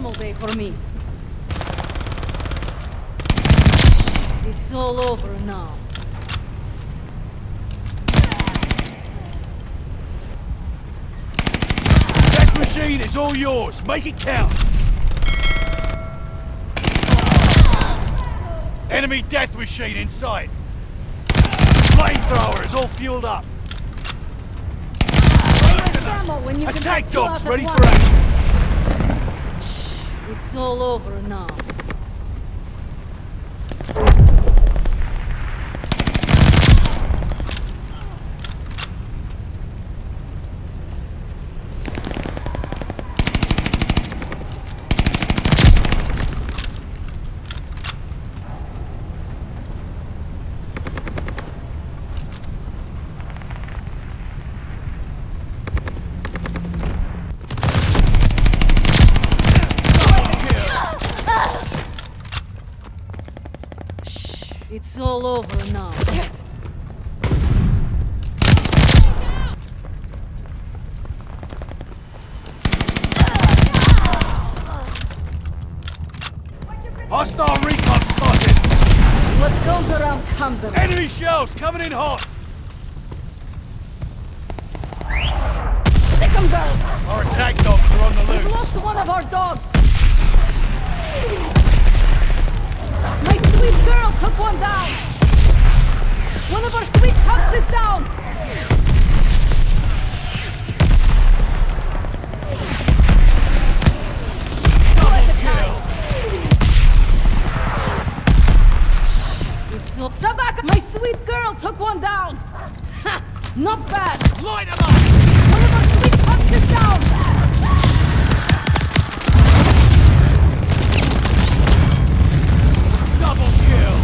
ammo bay for me. It's all over now. That machine is all yours. Make it count. Enemy death machine in sight. Flamethrower is all fueled up. Ammo when you Attack can dogs ready for action. It's all over now. It's all over now. Hostile recon spotted. What goes around comes around. Enemy shells coming in hot. Sick 'em, girls! Our attack dogs are on the We've loose. lost one of our dogs. My sweet girl took one down. One of our sweet pups is down. It's all Sabaka. My sweet girl took one down. Ha! Not bad. Light them up. One of our sweet pups is down. Double kill.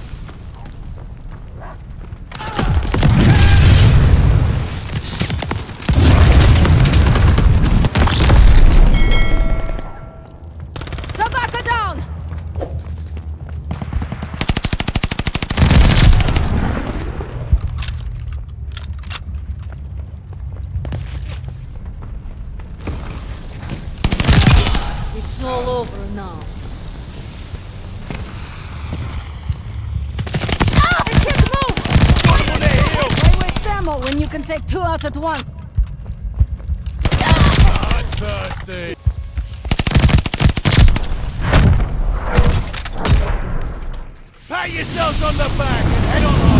Sabaka down. It's all over now. I can't move! Got him on their heels. Why waste ammo when you can take two out at once? Bloodthirsty. Pat yourselves on the back and head on home.